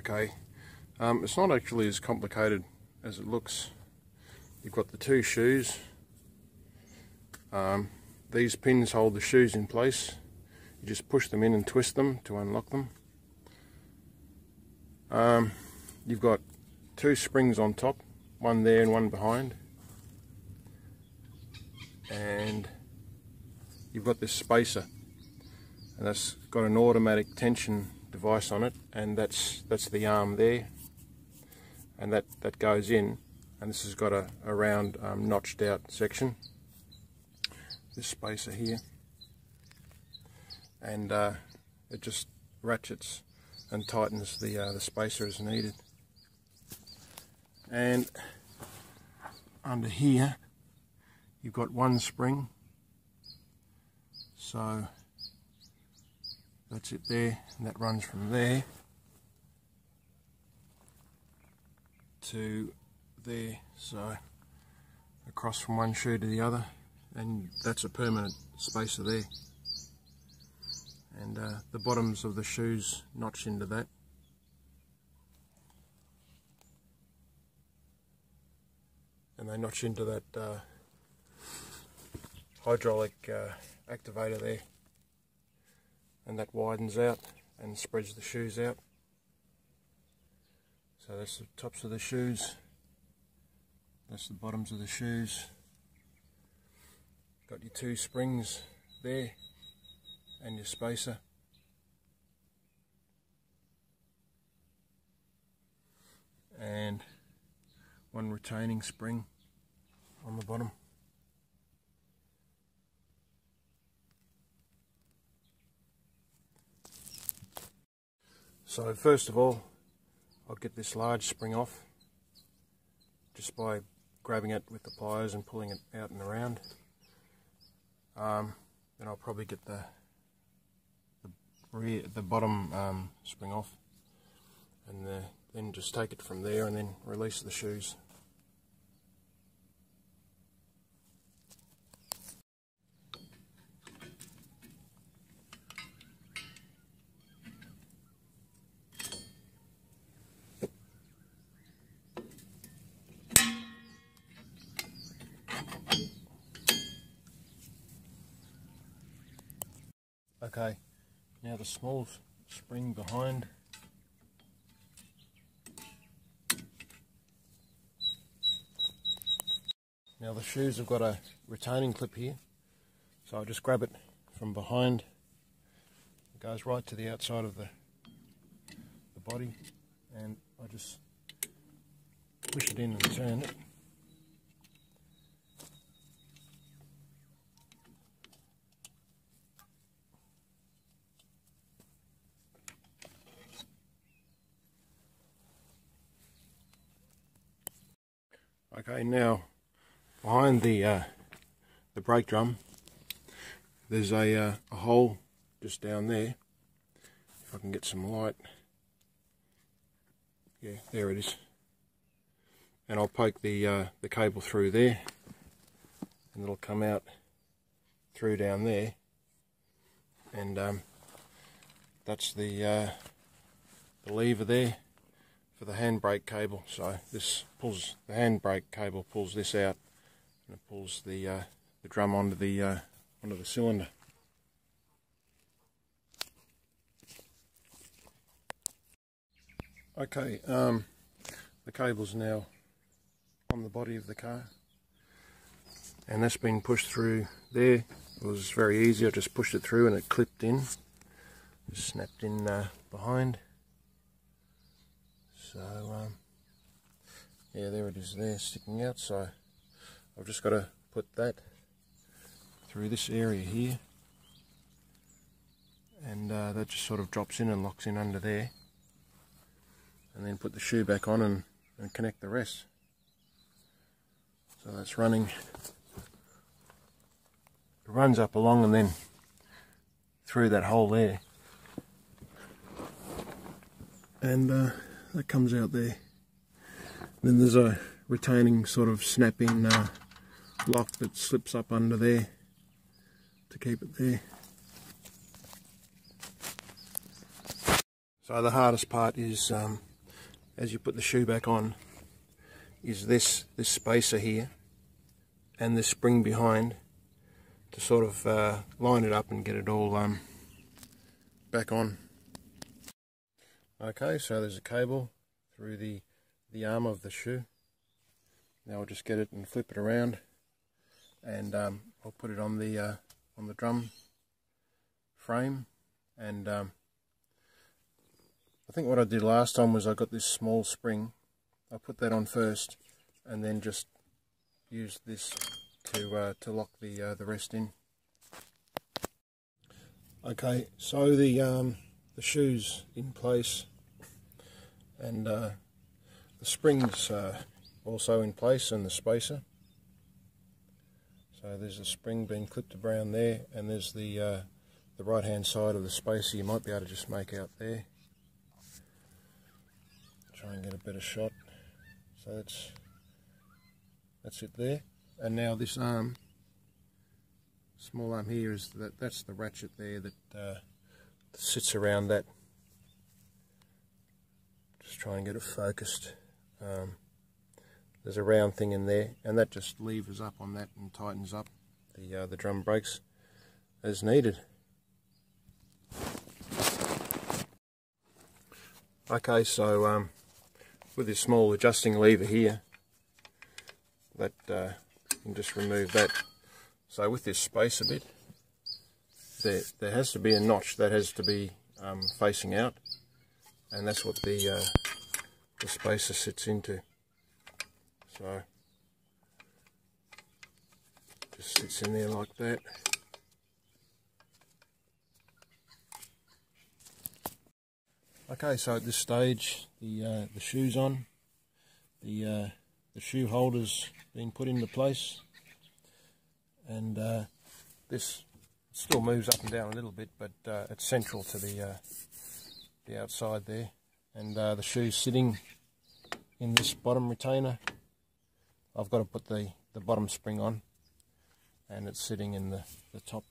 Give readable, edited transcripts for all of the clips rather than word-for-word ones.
Okay, it's not actually as complicated as it looks. You've got the two shoes. These pins hold the shoes in place. You just push them in and twist them to unlock them. You've got two springs on top, one there and one behind. And you've got this spacer, and that's got an automatic tension device on it, and that's the arm there, and that goes in, and this has got a round notched out section, this spacer here, and it just ratchets and tightens the spacer as needed. And under here you've got one spring, so that's it there, and that runs from there to there, so across from one shoe to the other, and that's a permanent spacer there. And the bottoms of the shoes notch into that. And they notch into that hydraulic activator there, and that widens out and spreads the shoes out. So that's the tops of the shoes, that's the bottoms of the shoes. Got your two springs there and your spacer. And one retaining spring on the bottom. So first of all, I'll get this large spring off just by grabbing it with the pliers and pulling it out and around. Then I'll probably get the bottom spring off, and then just take it from there and then release the shoes. Okay, now the small spring behind. Now the shoes have got a retaining clip here, so I'll just grab it from behind. It goes right to the outside of the body, and I just push it in and turn it. Okay, now behind the brake drum, there's a hole just down there. If I can get some light, yeah, there it is. And I'll poke the cable through there, and it'll come out through down there. And that's the lever there for the handbrake cable. So this pulls the handbrake cable, pulls this out, and it pulls the drum onto the cylinder. Okay, the cable's now on the body of the car, and that's been pushed through there. It was very easy. I just pushed it through and it clipped in, just snapped in behind. So yeah, there it is there, sticking out. So I've just got to put that through this area here, and that just sort of drops in and locks in under there, and then put the shoe back on and connect the rest. So that's running, it runs up along and then through that hole there, and that comes out there. Then there's a retaining sort of snapping lock that slips up under there to keep it there. So the hardest part is as you put the shoe back on is this spacer here and this spring behind to sort of line it up and get it all back on. Okay, so there's a cable through the arm of the shoe. Now I'll just get it and flip it around, and I'll put it on the drum frame. And I think what I did last time was I got this small spring. I put that on first, and then just used this to lock the rest in. Okay, so the shoe's in place, and the spring's also in place, and the spacer. So there's a spring being clipped around there, and there's the right hand side of the spacer. You might be able to just make out there. Try and get a better shot. So that's it there. And now this arm, small arm here, is that's the ratchet there that sits around that. Just try and get it focused. There's a round thing in there, and that just levers up on that and tightens up the drum brakes as needed. Okay, so with this small adjusting lever here, that you can just remove that. So with this spacer bit, there has to be a notch that has to be facing out, and that's what the spacer sits into. So just sits in there like that. Okay, so at this stage the shoe's on, the shoe holder's been put into place, and this still moves up and down a little bit, but it's central to the outside there, and the shoe's sitting in this bottom retainer. I've got to put the bottom spring on, and it's sitting in the top.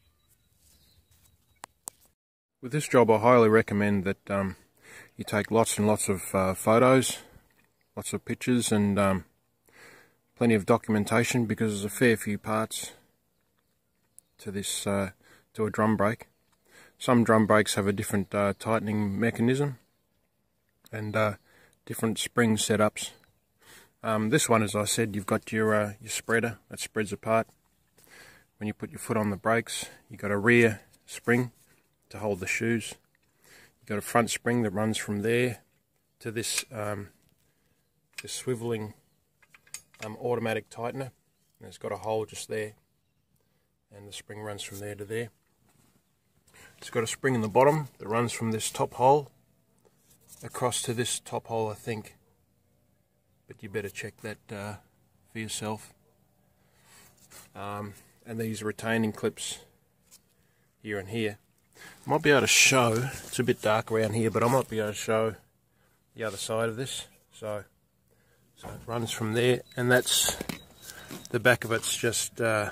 With this job, I highly recommend that you take lots and lots of photos, lots of pictures, and plenty of documentation, because there's a fair few parts to this to a drum brake. Some drum brakes have a different tightening mechanism and different spring setups. This one, as I said, you've got your spreader that spreads apart. When you put your foot on the brakes, you've got a rear spring to hold the shoes. You've got a front spring that runs from there to this this swiveling automatic tightener, and it's got a hole just there, and the spring runs from there to there. It's got a spring in the bottom that runs from this top hole across to this top hole, I think, but you better check that for yourself. And these retaining clips here and here. I might be able to show, it's a bit dark around here, but I might be able to show the other side of this. So it runs from there, and that's the back of it's just there.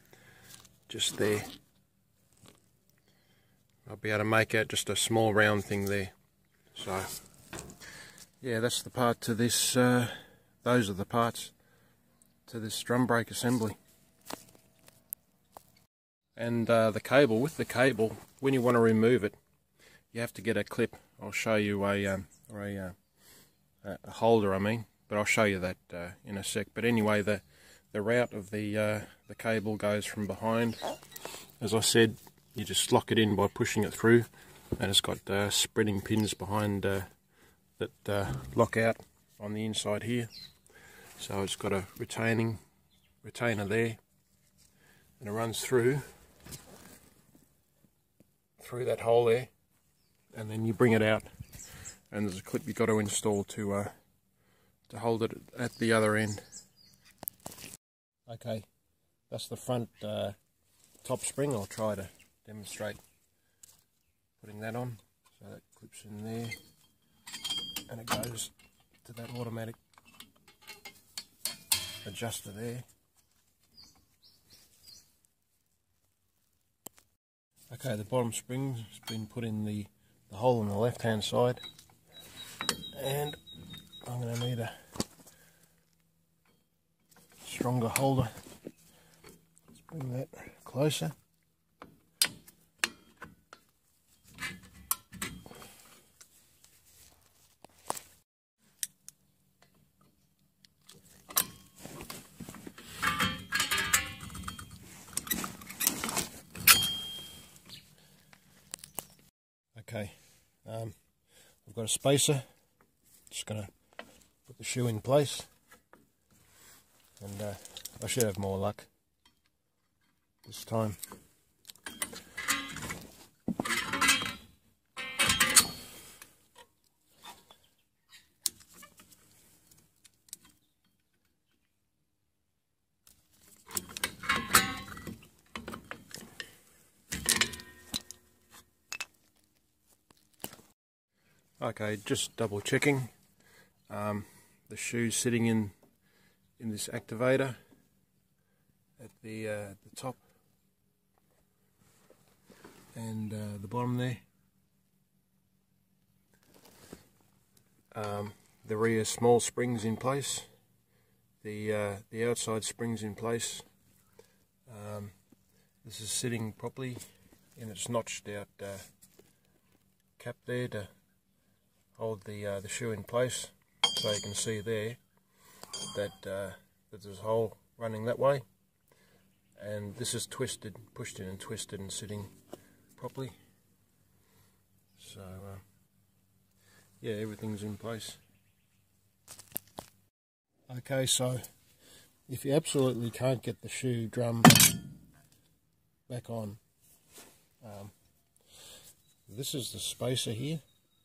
I'll be able to make out just a small round thing there. So yeah, that's the part to this. Those are the parts to this drum brake assembly. And the cable, with the cable, when you want to remove it, you have to get a clip. I'll show you a holder, I mean, but I'll show you that in a sec. But anyway, the route of the cable goes from behind. As I said, you just lock it in by pushing it through, and it's got spreading pins behind that lock out on the inside here. So it's got a retainer there, and it runs through that hole there, and then you bring it out, and there's a clip you've got to install to hold it at the other end. Okay, that's the front top spring. I'll try to demonstrate putting that on. So that clips in there, and it goes to that automatic adjuster there. Okay, the bottom spring has been put in the hole on the left hand side, and I'm going to need a stronger holder. Let's bring that closer. Okay, I've got a spacer. Just going to put the shoe in place, and I should have more luck this time. Okay, just double checking. The shoe's sitting in this activator at the top and the bottom there. The rear small spring's in place. The outside spring's in place. This is sitting properly in its notched out cap there to hold the shoe in place, so you can see there that there's a hole running that way, and this is twisted, pushed in and twisted and sitting properly. So yeah, everything's in place. Okay, so if you absolutely can't get the shoe drum back on, this is the spacer here.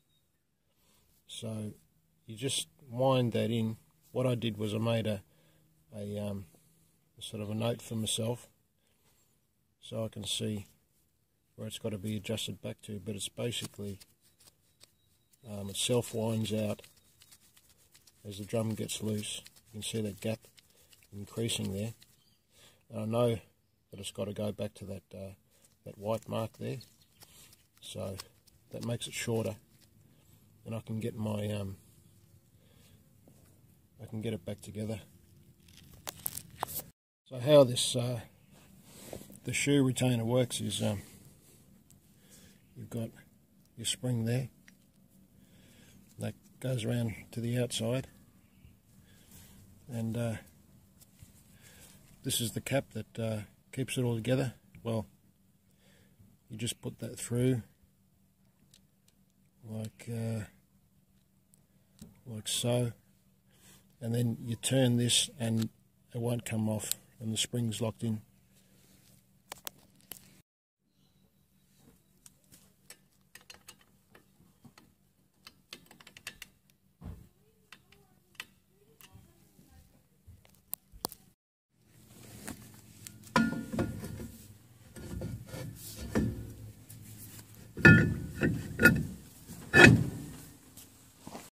So you just wind that in. What I did was I made a sort of a note for myself, so I can see where it's got to be adjusted back to. But it's basically it self winds out as the drum gets loose. You can see that gap increasing there. And I know that it's got to go back to that white mark there. So that makes it shorter. And I can get my I can get it back together. So how this the shoe retainer works is you've got your spring there that goes around to the outside, and this is the cap that keeps it all together. Well, you just put that through like so, and then you turn this and it won't come off, and the spring's locked in.